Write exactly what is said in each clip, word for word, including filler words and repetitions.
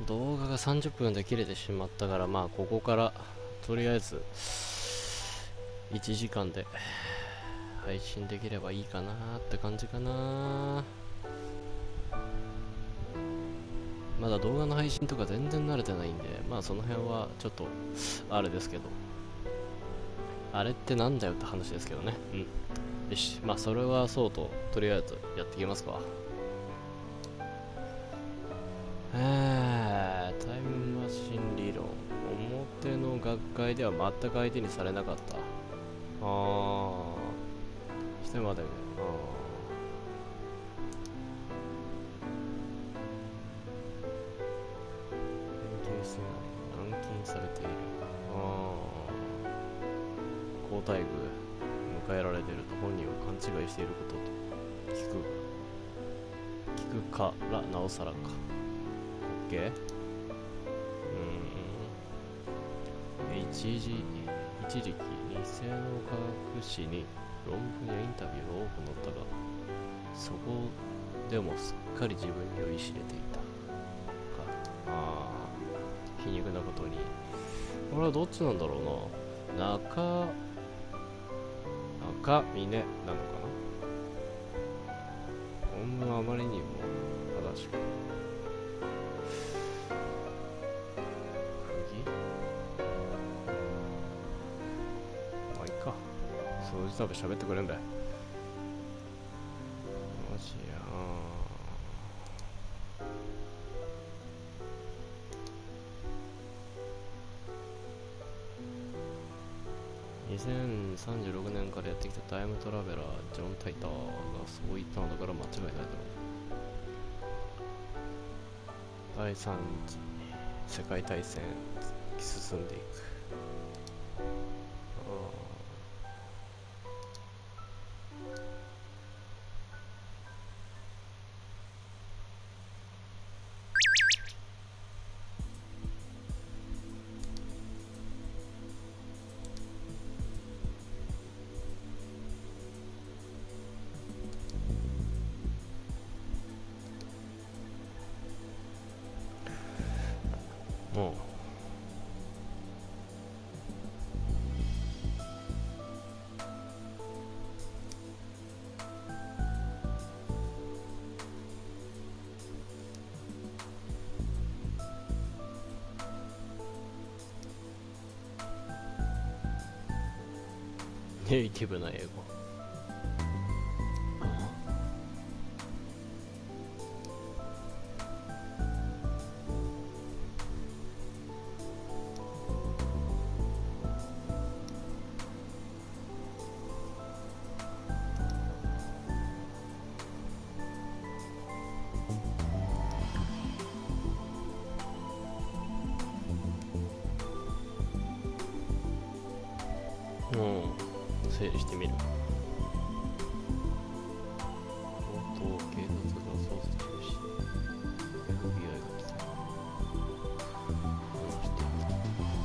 動画がさんじゅっぷんで切れてしまったから、まあここからとりあえずいちじかんで配信できればいいかなって感じかな。まだ動画の配信とか全然慣れてないんで、まあその辺はちょっとあれですけど、あれってなんだよって話ですけどね。うん。よし、まあそれはそうと、とりあえずやっていきますか。えー、タイムマシン理論。表の学会では全く相手にされなかった。あー、してまでね。あー、研究室内に軟禁されている。あー、交代部迎えられていると本人は勘違いしていることと聞く聞くからなおさらか。オッケー。うーん。一時一時期偽の科学誌に論文やインタビューが多く載ったが、そこでもすっかり自分に酔いしれていたか。ああ、皮肉なことに、これはどっちなんだろうな。中中峰なのかな。本文はあまりにも正しく、釘、まあいいか。そのうち多分喋ってくれんだよ。マジやー。にせんさんじゅうろくねんからやってきたタイムトラベラージョン・タイターがそう言ったのだから間違いないだろう。第三次世界大戦進んでいく。もうネイティブな英語。うん、整理してみる。強盗警察が捜査中止。 エフビーアイ が来た。話していた。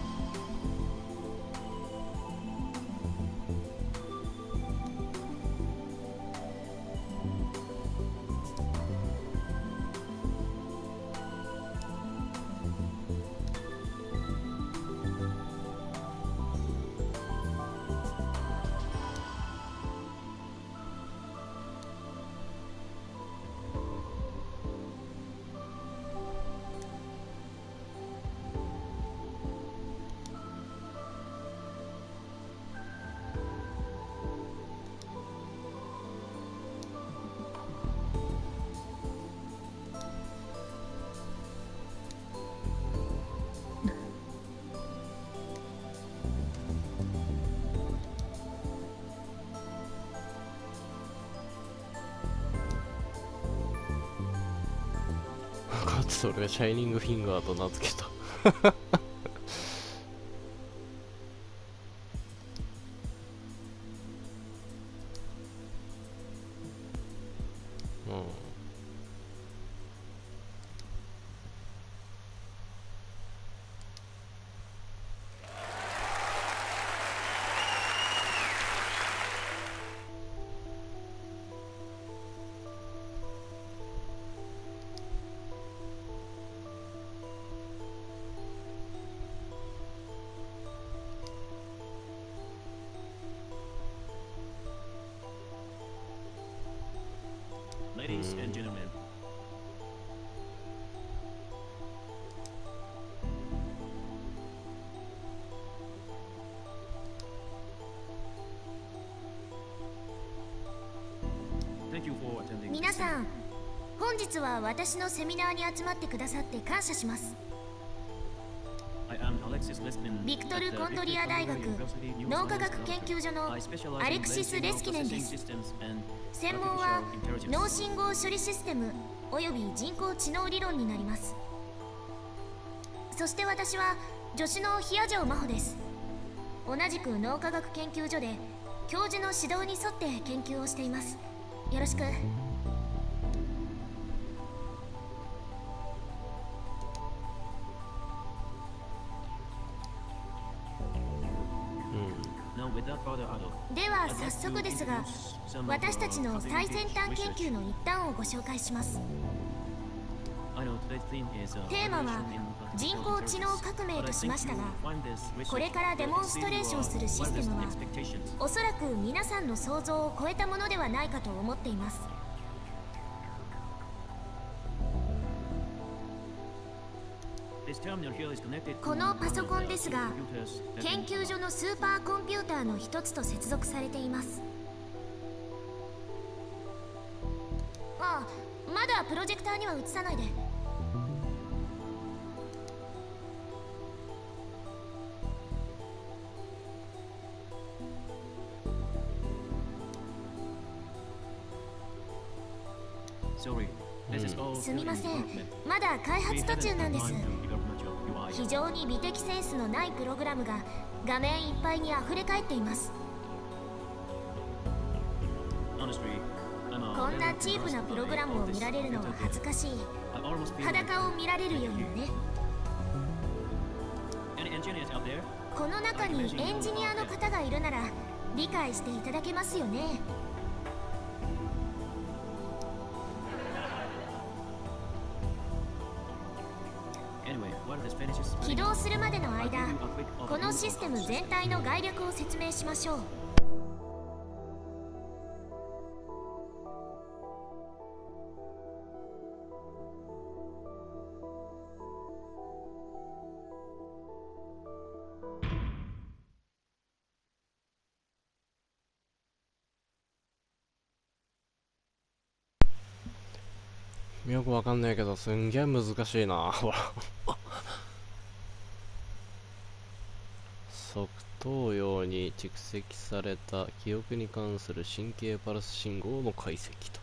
かつそれがシャイニングフィンガーと名付けた。うん。 Ladies and gentlemen, thank you for attending. 皆さん、本日は私のセミナーに集まってくださって感謝します。 I am Alexis Leskinen ビクトル・コンドリア大学脳科学研究所のアレクシス・レスキネンです。専門は脳信号処理システムおよび人工知能理論になります。そして私は助手の比谷城真帆です。同じく脳科学研究所で教授の指導に沿って研究をしています。よろしく。では早速ですが、私たちの最先端研究の一端をご紹介します。テーマは人工知能革命としましたが、これからデモンストレーションするシステムはおそらく皆さんの想像を超えたものではないかと思っています。このパソコンですが、研究所のスーパーコンピューターの一つと接続されています。ああ、まだプロジェクターには映さないで。すみません、まだ開発途中なんです。非常に美的センスのないプログラムが画面いっぱいにあふれ返っています。こんなチープなプログラムを見られるのは恥ずかしい。裸を見られるよりもね。この中にエンジニアの方がいるなら理解していただけますよね。起動するまでの間、このシステム全体の概略を説明しましょう。 よくわかんないけど、すんげえ難しいな。ほら。側頭葉に蓄積された記憶に関する神経パルス信号の解析と。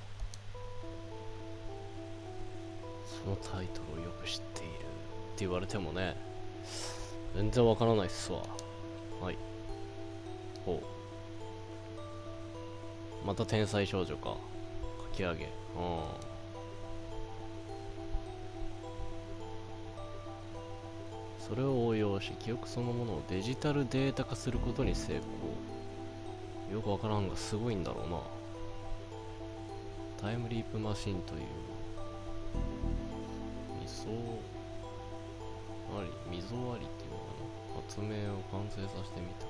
そのタイトルをよく知っているって言われてもね、全然わからないっすわ。はい。ほう。また天才少女か。かき上げ。うん。それを応用し、記憶そのものをデジタルデータ化することに成功。よくわからんがすごいんだろうな。タイムリープマシンという溝あり、溝ありっていうのかな、発明を完成させてみたな。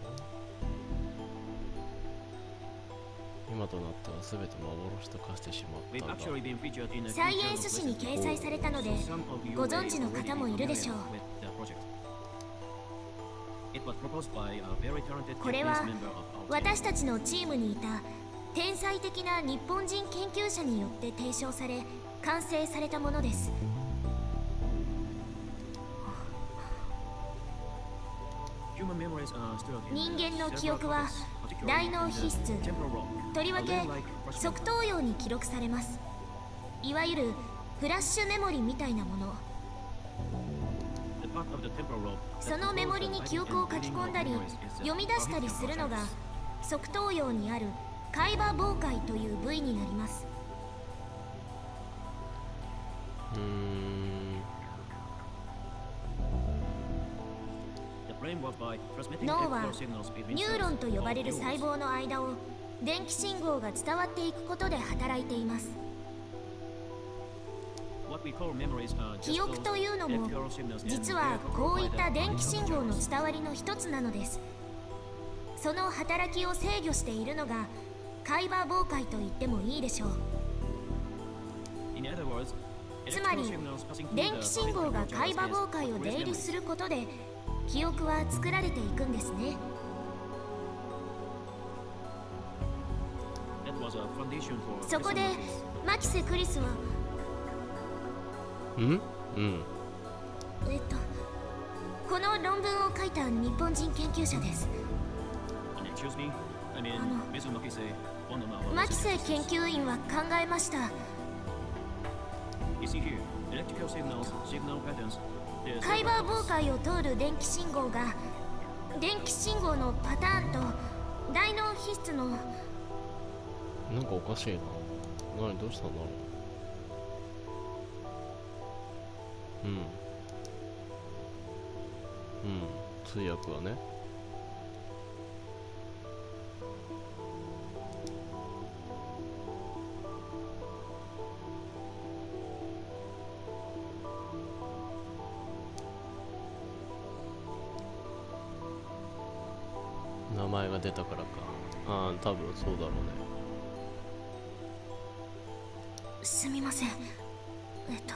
今となっては全て幻と化してしまったが、 サイエンス誌に掲載されたのでご存知の方もいるでしょう。これは私たちのチームにいた天才的な日本人研究者によって提唱され完成されたものです。人間の記憶は大脳皮質、とりわけ側頭葉に記録されます。いわゆるフラッシュメモリみたいなもの。そのメモリに記憶を書き込んだり読み出したりするのが側頭葉にある海馬傍回という部位になります。 うーん。 脳はニューロンと呼ばれる細胞の間を電気信号が伝わっていくことで働いています。記憶というのも実はこういった電気信号の伝わりの一つなのです。その働きを制御しているのが海馬傍回と言ってもいいでしょう。 In other words, つまり electrical signals passing through 電 the 気信号 particle が controllers 海馬 is 傍海を always 出入り memory. することで記憶は作られていくんですね。 That was a foundation for そこで Mesomatis. マキセ・クリスはうんうんえっとこの論文を書いた日本人研究者です。 Excuse me? I mean, あの Mesomatis, one of our マキセ researchers. 研究員は考えました。 You see here, electrical signals, signal patterns. There's 海馬傍海を通る電気信号が電気信号のパターンと大脳皮質のなんかおかしいな。何どうしたんだろう。うんうん通訳はね。名前が出たからか。ああ多分そうだろうね。 すみません。えっと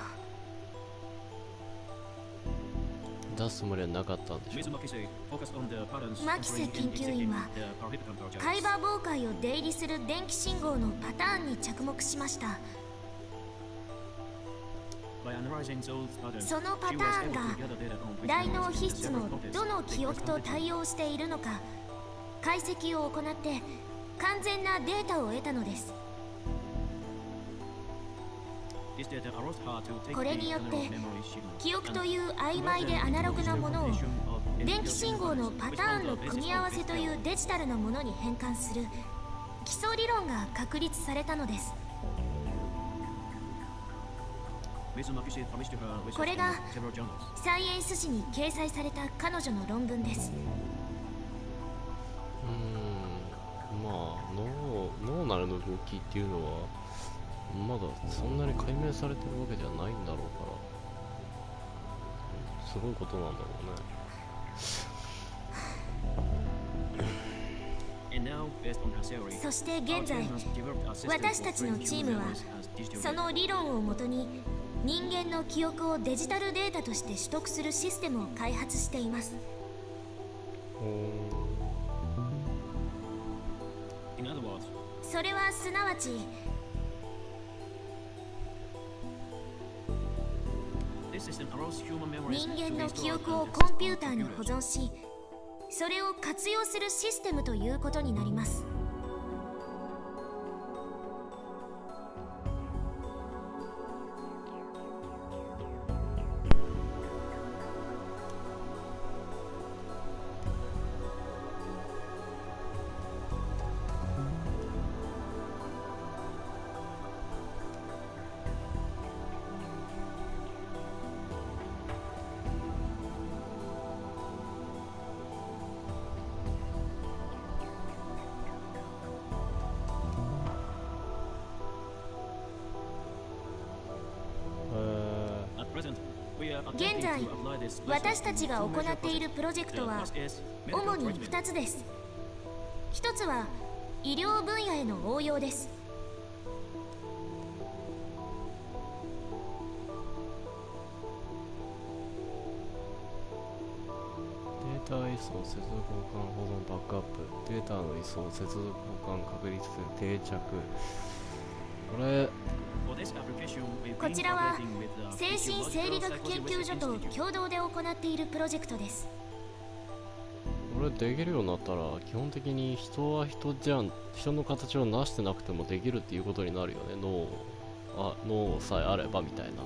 出すつもりはなかったんでしょう。 Mesomatis focus on the patterns マキセ entering 研 and 究員 exiting は the particle controllers. 海馬傍海を出入りする電気信号のパターンに着目しました。 By analyzing those patterns, そのパ she タ was ーン able が to gather data on which 大脳 neurons 皮 in 質 the の cerebral cortex どの they 記憶と corresponded to. 対応しているのか解析を行って完全なデータを得たのです。 This data allows her to take これによって the analog memory signals 記憶 and という曖昧でアナログなものを電気信号のパターンの組み合わせというデジタルなものに変換する基礎理論が確立されたのです。 Mesomatis published her research これが in several journals. サイエンス誌に掲載された彼女の論文です。 うーんまあ脳脳内の動きっていうのはまだそんなに解明されてるわけじゃないんだろうからすごいことなんだろうね。 And now, based on her theory, そして our 現在 team has developed a system 私たちの for チームは training human memories as digital そ data. の理論をもとに人間の記憶をデジタルデータとして取得するシステムを開発しています。 In other words, それはすなわち this system allows human memories 人 to 間 be の stored 記憶 on を the コンピューター system に of 保 computers. 存しそれを活用するシステムということになります。 At present, we are 現 attempting 在 to apply this 私 method たち to が 行 two major っている projects. プロジェク The トは first is medical 主に treatment. ふたつです。ひとつは医療分野への応用です。 データ移送接続交換保存バックアップデータの移送接続交換確立定着これ For this application, we've こ been ちらは collaborating with 精 the 神生理学研 Physiological 究所 Research と Institute. 共同で行っているプロジェクトです。 これできるようになったら基本的に人は人じゃん人の形をなしてなくてもできるっていうことになるよね。脳あ脳さえあればみたいな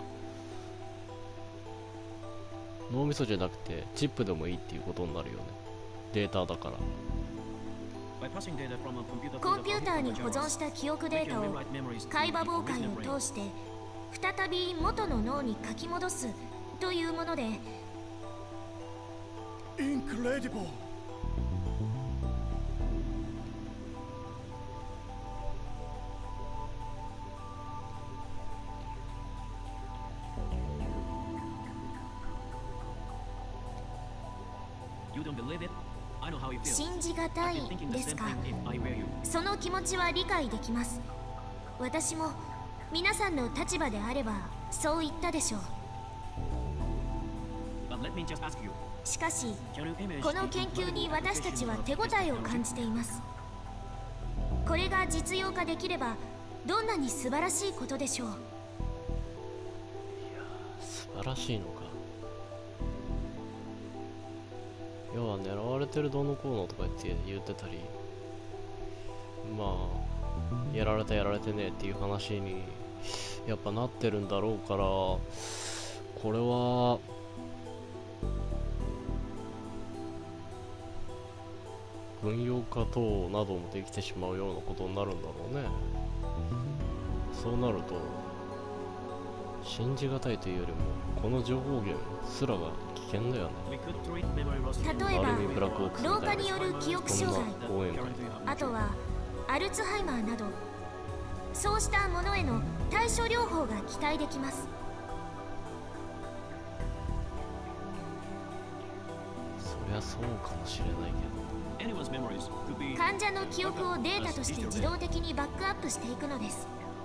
脳みそじゃなくてチップでもいいっていうことになるよね。データだから By passing data from a computer to コン the ピューターに particle 保存 controllers, した記憶 we デー can タを rewrite memories to 海馬 the 傍海 original brain. を通して再び元の脳に書き戻すというもので Incredible! You don't believe it? I know how you feel. 信じがた I've い been thinking the です same か。 thing if I were you. その気持ちは理解できます。私も皆さんの立場であればそう言ったでしょう。 But let me just ask you, しかし can you image この研究に私たちは手応えを感じています。これが実用化できればどんなに素晴らしいことでしょう。 素晴らしいのか。要は狙われてるどうのこうのとか言って言ってたり、まあやられたやられてねえっていう話にやっぱなってるんだろうから、これは軍用化等などもできてしまうようなことになるんだろうね。そうなると信じがたいというよりもこの情報源すらが危険だよね。 we could treat memory loss 例えばある意味ブラックボックスみ老たいな化による記憶障害、 こんな応援会。 あとはアルツハイマーなどそうしたものへの対処療法が期待できます。 そりゃそうかもしれないけど、 anyone's memories could be 患者の記憶をデータとして自動的にバックアップしていくのです。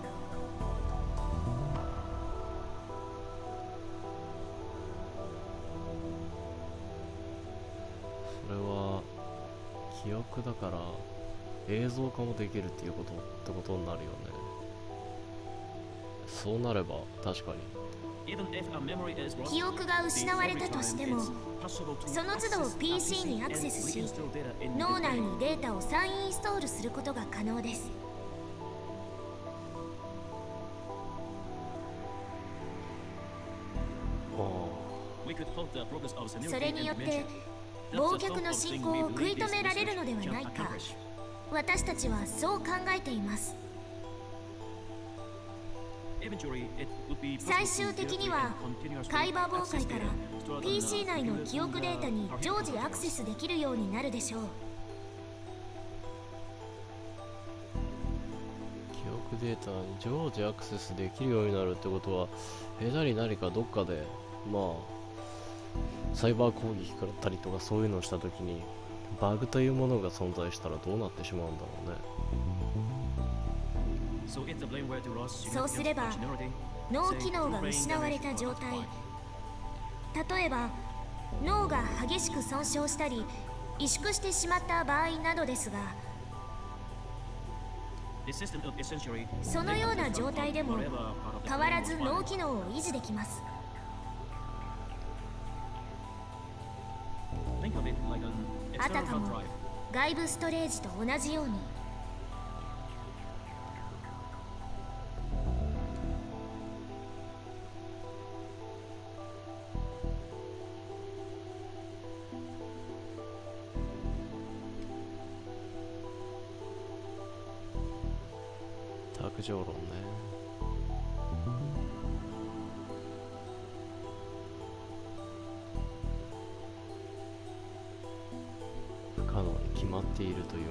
それは記憶だから映像化もできるっていうことってことになるよね。そうなれば確かに even if a memory is lost, 記憶が失われたとしても it's possible to その都度 ピーシー にアクセスし access and reinstall data in 脳 the 内 brain. にデータを再インストールすることが可能です。 あ We could halt the progress of senility それによっ and て dementia. 忘却の進行を食い止められるのではないか、私たちはそう考えています。最終的には海馬妨害から ピーシー 内の記憶データに常時アクセスできるようになるでしょう。 記憶データに常時アクセスできるようになるってことは、下手に何かどっかでまあサイバー攻撃からったりとかそういうのをしたときにバグというものが存在したらどうなってしまうんだろうね。 そうすれば脳機能が失われた状態、例えば脳が激しく損傷したり萎縮してしまった場合などですが、そのような状態でも変わらず脳機能を維持できます。あたかも外部ストレージと同じように。 卓上論ね。不可能に決まっているという、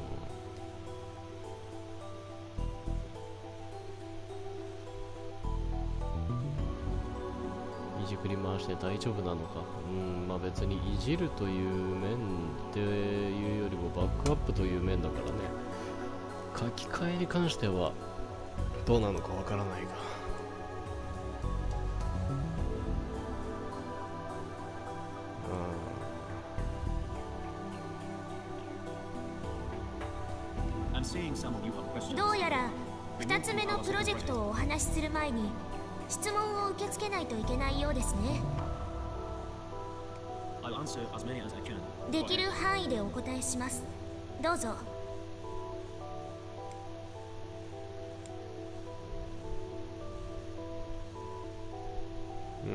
うん、いじくり回して大丈夫なのか。うん、まあ別にいじるという面っていうよりもバックアップという面だからね。書き換えに関してはどうなのかわからないが、 どうやらふたつめのプロジェクトをお話しする前に質問を受け付けないといけないようですね。できる範囲でお答えします。どうぞ。 うん、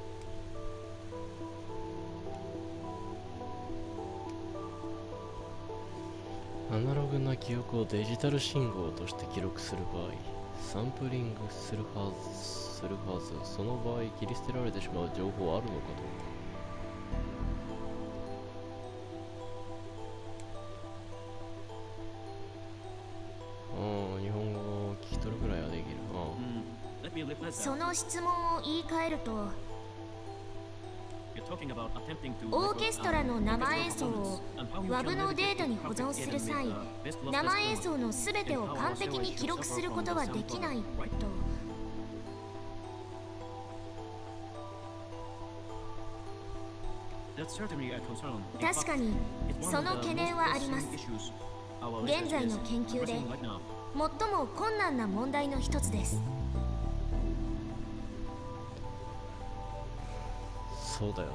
アナログな記憶をデジタル信号として記録する場合、サンプリングするはずするはずその場合切り捨てられてしまう情報あるのかどうか。ああ、日本語聞き取るぐらいはできる。ああ、 その質問を言い換えると、 オーケストラの生演奏を ワブ のデータに保存する際、生演奏のすべてを完璧に記録することはできないと。確かにその懸念はあります。現在の研究で最も困難な問題の一つです。 そうだよね。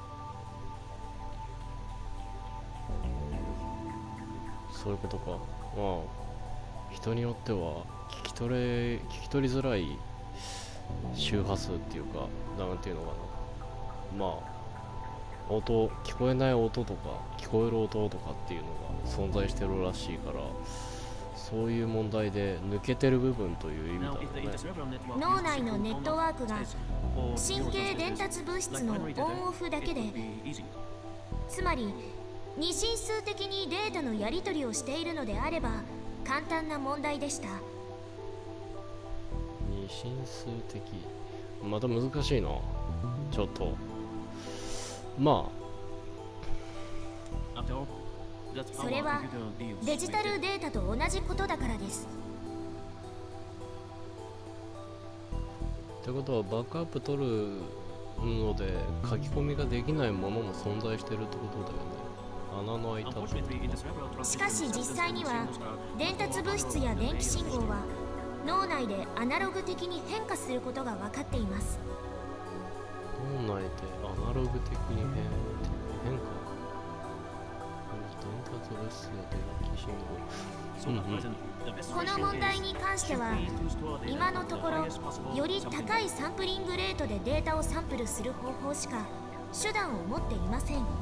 そういうことか。まあ人によっては聞き取れ聞き取りづらい周波数っていうか、なんていうのかな、まあ音、聞こえない音とか聞こえる音とかっていうのが存在してるらしいから、そういう問題で抜けてる部分という意味だろうね。 脳内のネットワークが神経伝達物質のオンオフだけで、つまり二進数的にデータのやり取りをしているのであれば簡単な問題でした。 二進数的、また難しいな。ちょっとまあそれはデジタルデータと同じことだからです。 ってことはバックアップ取るので書き込みができないものも存在してるってことだよね。穴の開いたところ。 しかし実際には伝達物質や電気信号は脳内でアナログ的に変化することが分かっています。 脳内でアナログ的に変変化、伝達物質や電気信号、うんうん、 この問題に関しては今のところより高いサンプリングレートでデータをサンプルする方法しか手段を持っていません。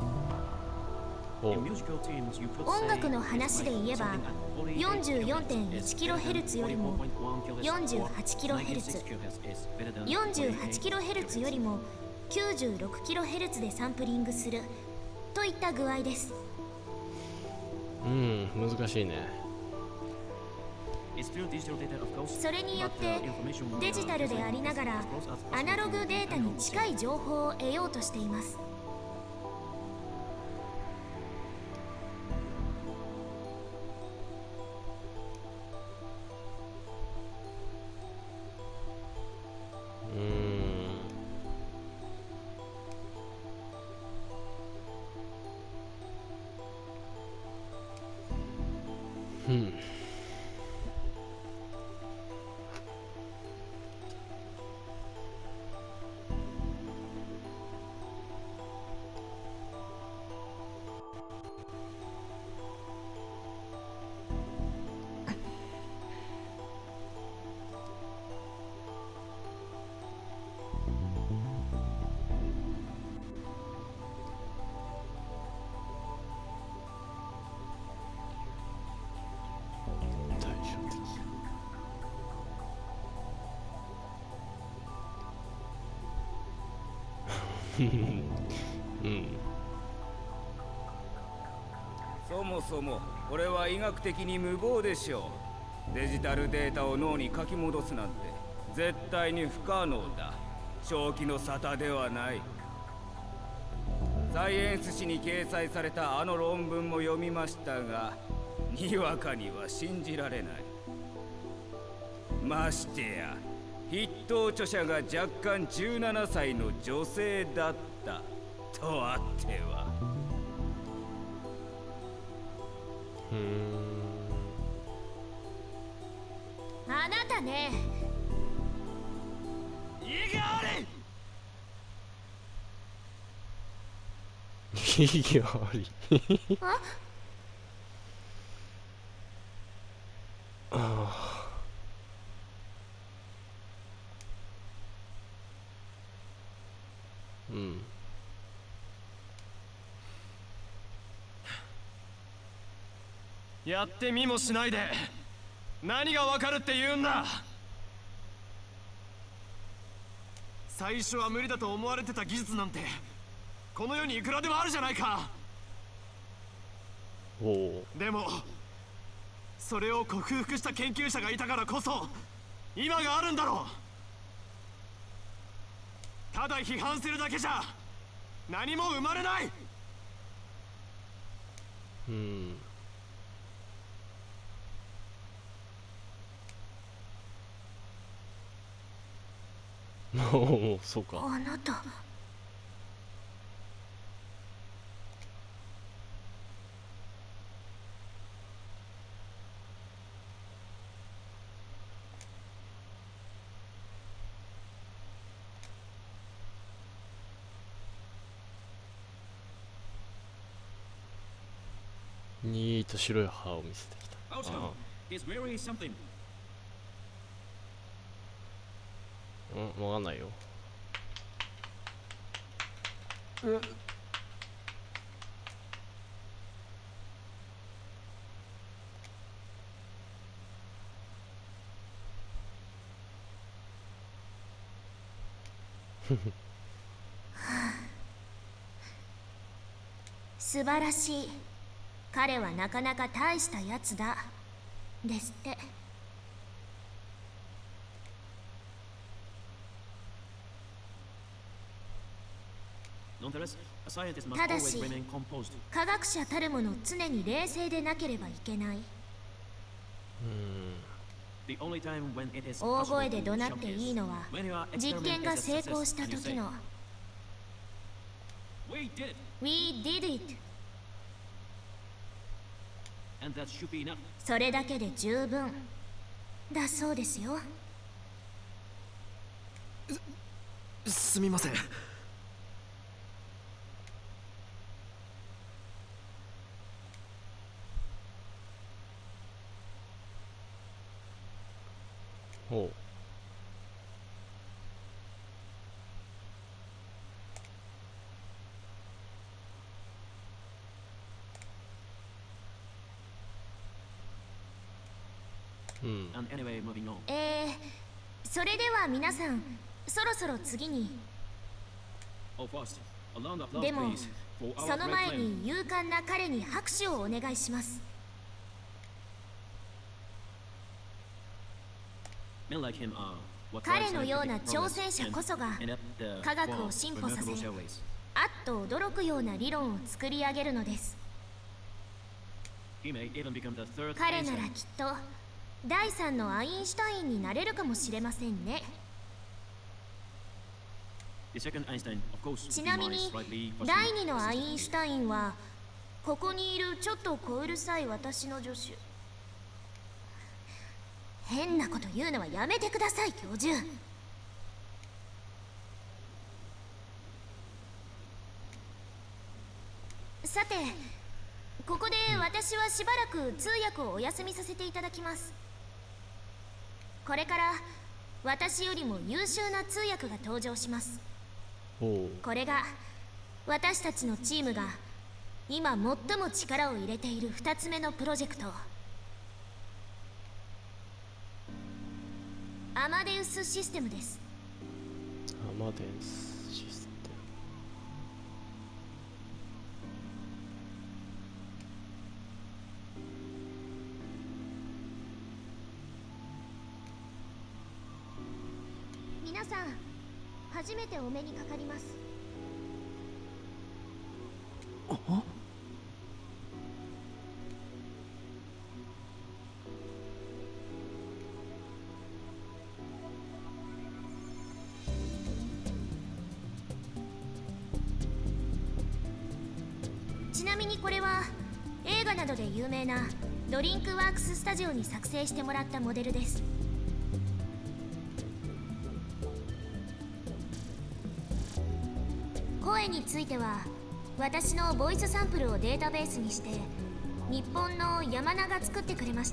音楽の話で言えば よんじゅうよんてんいちキロヘルツ よりも よんじゅうはちキロヘルツ、よんじゅうはちキロヘルツ よりも きゅうじゅうろくキロヘルツ でサンプリングするといった具合です。 うん、難しいね。 それによってデジタルでありながらアナログデータに近い情報を得ようとしています。 うん。うん、 そもそもこれは医学的に無謀でしょう。デジタルデータを脳に書き戻すなんて絶対に不可能だ。正気の沙汰ではない。サイエンス誌に掲載されたあの論文も読みましたが、にわかには信じられない。ましてや筆頭著者が若干じゅうななさいの女性だったとあっては。 うーん。 あなたね。 意があれ。 意があり。 あ？ ああ。うん。 やってみもしないで何がわかるって言うんだ。最初は無理だと思われてた技術なんてこの世にいくらでもあるじゃないか。 おお。 でもそれを克服した研究者がいたからこそ今があるんだろう。ただ批判するだけじゃ何も生まれない。 うん。もうそうか。 あなたにーと白い歯を見せてきた。あ Outcome is very something. うん、わかんないよ。 素晴らしい。彼はなかなか大したやつだですって。ただし科学者たるもの常に冷静でなければいけない。大声で怒鳴っていいのは実験が成功した時の We did it。 それだけで十分だそうですよ。 す、すみません。 ほう。うん、 えー、それでは皆さんそろそろ次に。でもその前に勇敢な彼に拍手をお願いします。彼のような挑戦者こそが科学を進歩させ、あっと驚くような理論を作り上げるのです。彼ならきっとだいさんのアインシュタインになれるかもしれませんね。ちなみにだいにのアインシュタインはここにいるちょっと小うるさい私の助手。変なこと言うのはやめてください教授。さてここで私はしばらく通訳をお休みさせていただきます。これから私よりも優秀な通訳が登場します。これが私たちのチームが今最も力を入れているふたつめのプロジェクト、アマデウスシステムです。 アマデウスシステム。皆さん初めてお目にかかります。ちなみにこれは映画などで有名なドリンクワークススタジオに作成してもらったモデルです。声については私のボイスサンプルをデータベースにして日本の山名が作ってくれました。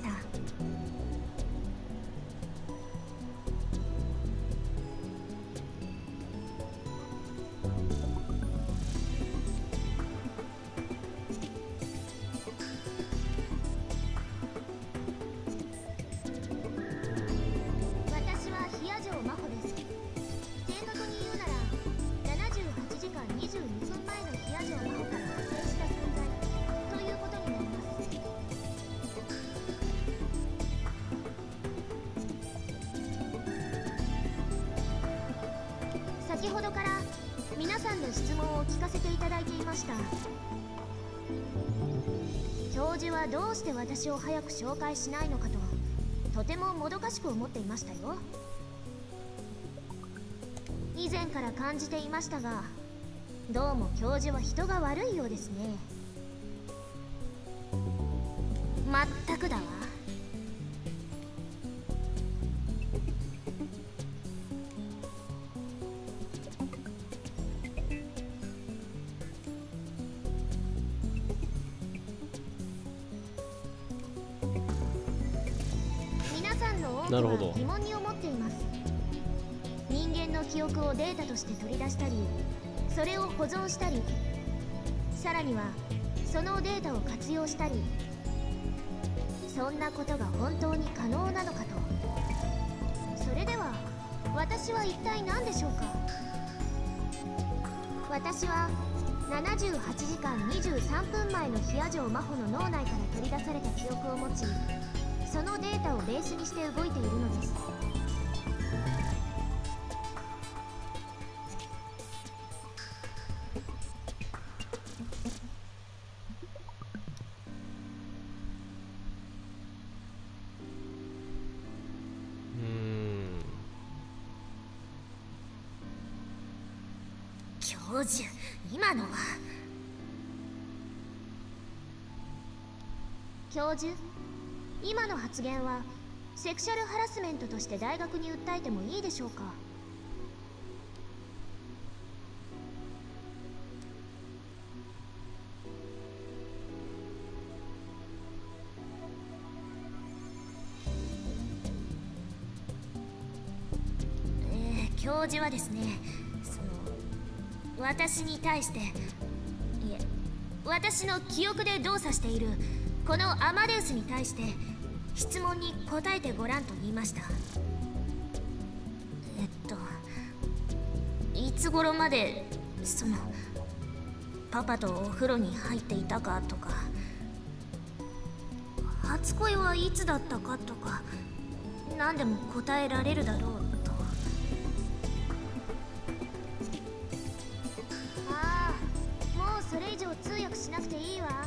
私は比谷城真帆です。正確に言うならななじゅうはちじかんにじゅうにふんまえの比谷城真帆から派生した存在ということになります。先ほどから皆様さんの質問を聞かせていただいていました。教授はどうして私を早く紹介しないのかととてももどかしく思っていましたよ。以前から感じていましたが、どうも教授は人が悪いようですね。まったくだわ。皆さんの多くなるほどは疑問に思っています。人間の記憶をデータとして取り出したり、それを保存したり、さらにはそのデータを活用したり、そんなことが本当に可能なのかと。それでは私は一体何でしょうか。私はななじゅうはちじかんにじゅうさんぷんまえのヒア城真帆の脳内から取り出された記憶を持ち、そのデータをベースにして動いているのです。 うーん。 教授、今のは。教授、今の発言はセクシャルハラスメントとして大学に訴えてもいいでしょうか。えー、教授はですね、その私に対して、いえ、私の記憶で動作しているこのアマデウスに対して質問に答えてごらんと言いました。えっといつ頃までそのパパとお風呂に入っていたかとか、初恋はいつだったかとか、何でも答えられるだろうと。ああ、もうそれ以上通訳しなくていいわ。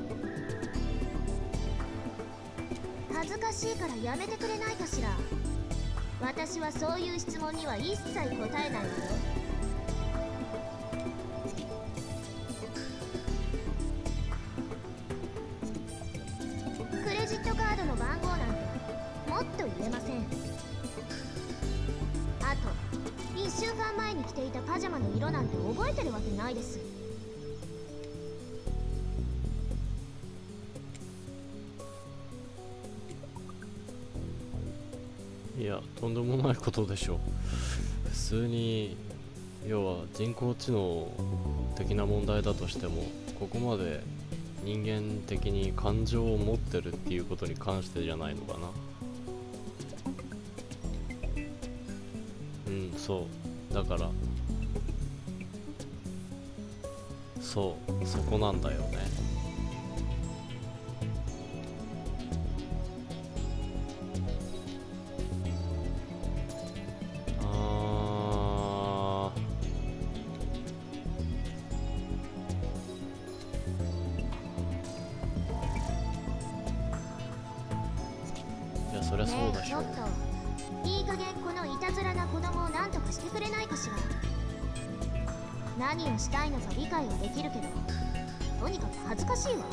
恥ずかしいからやめてくれないかしら。私はそういう質問には一切答えないわよ。クレジットカードの番号なんてもっと言えません。あといっしゅうかんまえに着ていたパジャマの色なんて覚えてるわけないです。 いや、とんでもないことでしょう。普通に、要は人工知能的な問題だとしても、ここまで人間的に感情を持ってるっていうことに関してじゃないのかな。うん、そう。だから、そう、そこなんだよね。そりゃそうでしょう。 ねえ、ちょっといい加減このいたずらな子供を何とかしてくれないかしら。何をしたいのか理解はできるけど、とにかく恥ずかしいわ。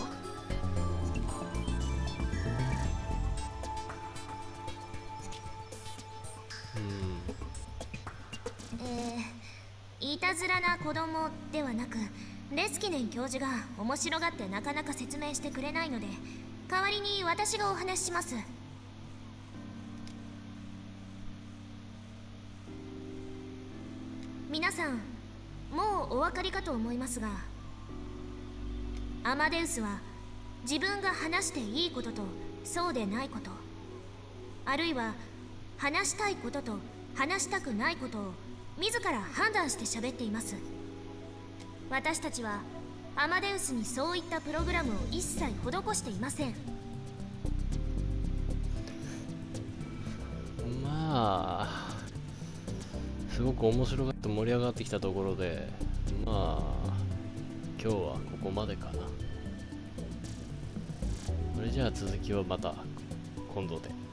うん。 えー、いたずらな子供ではなく、レスキネン教授が面白がってなかなか説明してくれないので、代わりに私がお話しします。皆さん、もうお分かりかと思いますが、アマデウスは自分が話していいこととそうでないこと、あるいは話したいことと話したくないことを自ら判断して喋っています。私たちはアマデウスにそういったプログラムを一切施していません。 まあすごく面白がって盛り上がってきたところで、 今日はここまでかな。それじゃあ続きはまた今度で。